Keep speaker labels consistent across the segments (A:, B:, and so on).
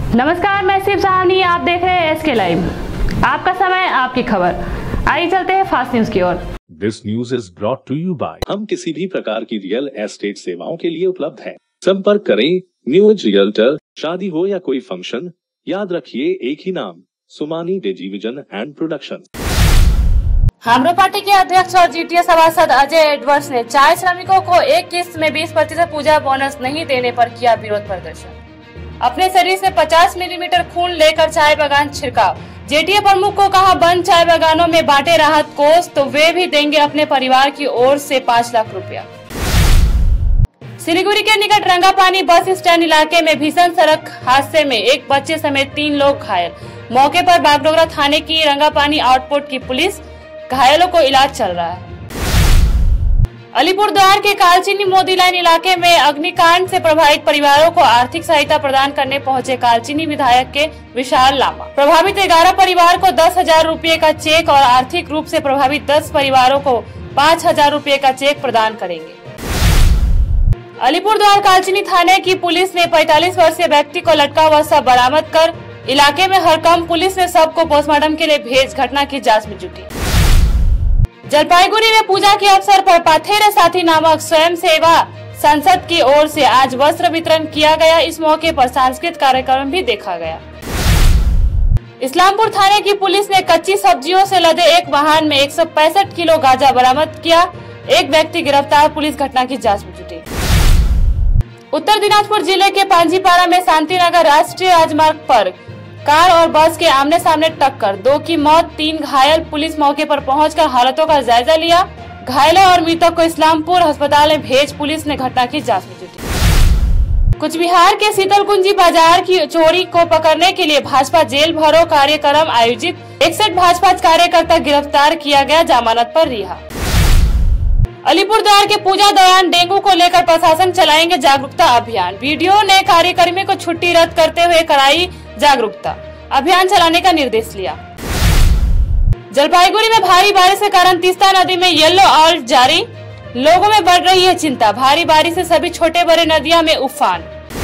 A: नमस्कार, मैं शिव सहानी, आप देख रहे हैं एसके लाइव। आपका समय, आपकी खबर। आइए चलते हैं फास्ट न्यूज की ओर।
B: This news is brought to you by हम किसी भी प्रकार की रियल एस्टेट सेवाओं के लिए उपलब्ध हैं। संपर्क करें न्यू एज रियल्टर। शादी हो या कोई फंक्शन, याद रखिए एक ही नाम, सुमानी टेलीविजन एंड प्रोडक्शन।
A: हाम्रो पार्टी के अध्यक्ष और जीटीए सभासद अजय एडवर्ड्स ने चाय श्रमिकों को एक किस्त में 20% पूजा बोनस नहीं देने पर किया विरोध प्रदर्शन। अपने शरीर से 50 मिलीमीटर खून लेकर चाय बागान छिड़काव। जेटीए प्रमुख को कहा, बंद चाय बागानों में बांटे राहत कोष तो वे भी देंगे अपने परिवार की ओर से 5 लाख रुपया। सिलीगुड़ी के निकट रंगापानी बस स्टैंड इलाके में भीषण सड़क हादसे में एक बच्चे समेत 3 लोग घायल। मौके पर बागडोगरा थाने की रंगापानी आउटपोस्ट की पुलिस, घायलों को इलाज चल रहा है। अलीपुरद्वार के कालचीनी मोदी लाइन इलाके में अग्निकांड से प्रभावित परिवारों को आर्थिक सहायता प्रदान करने पहुंचे कालचीनी विधायक के विशाल लामा। प्रभावित 11 परिवार को 10,000 रुपये का चेक और आर्थिक रूप से प्रभावित 10 परिवारों को 5,000 रुपये का चेक प्रदान करेंगे। अलीपुरद्वार कालचीनी थाने की पुलिस ने 45 वर्षीय व्यक्ति को लटका हुआ शव बरामद कर इलाके में हड़कंप। पुलिस ने शव को पोस्टमार्टम के लिए भेज घटना की जाँच में जुटी। जलपाईगुड़ी में पूजा के अवसर पर पाथेरे साथी नामक स्वयं सेवा संसद की ओर से आज वस्त्र वितरण किया गया। इस मौके पर सांस्कृतिक कार्यक्रम भी देखा गया। इस्लामपुर थाने की पुलिस ने कच्ची सब्जियों से लदे एक वाहन में 165 किलो गांजा बरामद किया। एक व्यक्ति गिरफ्तार। पुलिस घटना की जांच में जुटी। उत्तर दिनाजपुर जिले के पांजीपारा में शांतिनगर राष्ट्रीय राजमार्ग पर कार और बस के आमने सामने टक्कर, 2 की मौत, 3 घायल। पुलिस मौके पर पहुंचकर हालतों का जायजा लिया। घायलों और मृतक को इस्लामपुर अस्पताल में भेज पुलिस ने घटना की जांच में जुटी। कुछ बिहार के शीतलकुंजी बाजार की चोरी को पकड़ने के लिए भाजपा जेल भरो कार्यक्रम आयोजित। 61 भाजपा कार्यकर्ता गिरफ्तार किया गया, जमानत पर रिहा। अलीपुरद्वार के पूजा दौरान डेंगू को लेकर प्रशासन चलाएंगे जागरूकता अभियान। वीडियो ने कार्यक्रमी को छुट्टी रद्द करते हुए कराई जागरूकता अभियान चलाने का निर्देश लिया। जलपाईगुड़ी में भारी बारिश के कारण तीस्ता नदी में येलो अलर्ट जारी। लोगों में बढ़ रही है चिंता। भारी बारिश से सभी छोटे बड़े नदियों में उफान।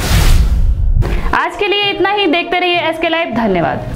A: आज के लिए इतना ही। देखते रहिए एसके लाइव। धन्यवाद।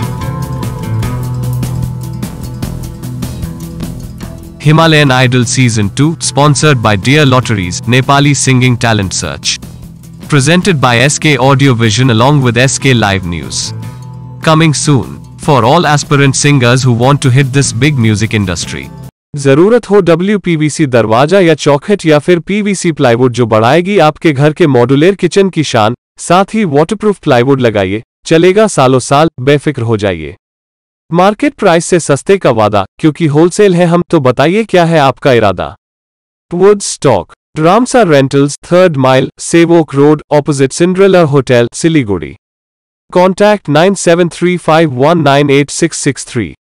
C: Himalayan Idol Season 2, sponsored by Dear Lotteries, Nepali Singing Talent Search. Presented by SK Audio Vision along with SK Live News. Coming soon, for all aspirant singers who want to hit this big music industry. जरूरत हो WPVC दरवाजा या चौखट या फिर PVC plywood जो बढ़ाएगी आपके घर के मॉड्यूलर किचन की शान, साथ ही वाटरप्रूफ प्लाईवुड लगाइए, चलेगा सालों साल, बेफिक्र हो जाइए। मार्केट प्राइस से सस्ते का वादा, क्योंकि होलसेल है हम, तो बताइए क्या है आपका इरादा। Wood stock, Ramsa rentals, 3rd mile, Sevoke road, opposite Cinderella hotel, Siliguri. Contact 9735198663।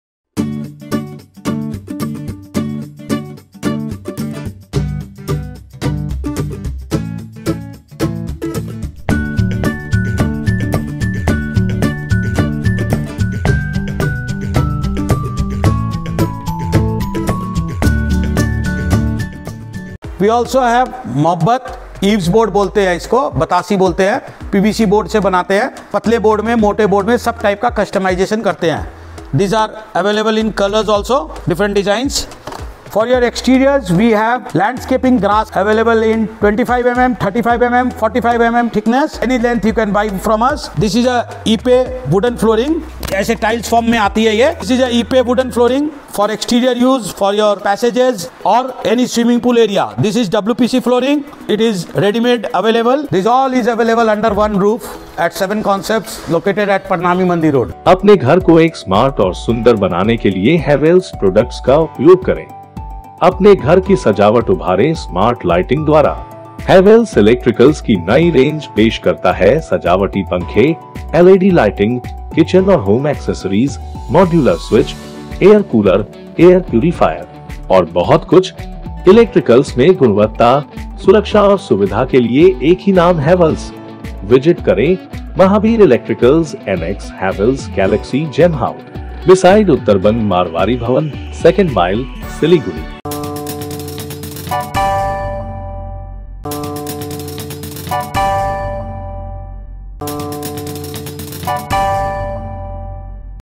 D: We also have मोहब्बत ईव्स बोर्ड बोलते हैं इसको, बतासी बोलते हैं। पीवीसी बोर्ड से बनाते हैं। पतले बोर्ड में, मोटे बोर्ड में सब टाइप का कस्टमाइजेशन करते हैं। These are available in colors also, different designs. For your exteriors, we have landscaping grass available in 25 mm, 35 mm, 45 mm thickness. Any length you can buy from us. This is a Ipe wooden flooring. ऐसे tiles form में आती है ये। This is a Ipe wooden flooring for exterior use, for your passages or any swimming pool area. This is WPC flooring. It is ready-made available. This all is available under one roof at 7 Concepts located at Parnami Mandi Road.
B: अपने घर को एक smart और सुंदर बनाने के लिए Havells products का उपयोग करें। अपने घर की सजावट उभारें स्मार्ट लाइटिंग द्वारा। हेवेल्स इलेक्ट्रिकल्स की नई रेंज पेश करता है सजावटी पंखे, LED लाइटिंग, किचन और home accessories, modular switch, air cooler, air purifier और बहुत कुछ। इलेक्ट्रिकल्स में गुणवत्ता, सुरक्षा और सुविधा के लिए एक ही नाम हेवेल्स। विजिट करें Mahavir electricals, NX Havells galaxy gem house, beside Uttarband Marwari Bhawan, 2nd mile, Siliguri.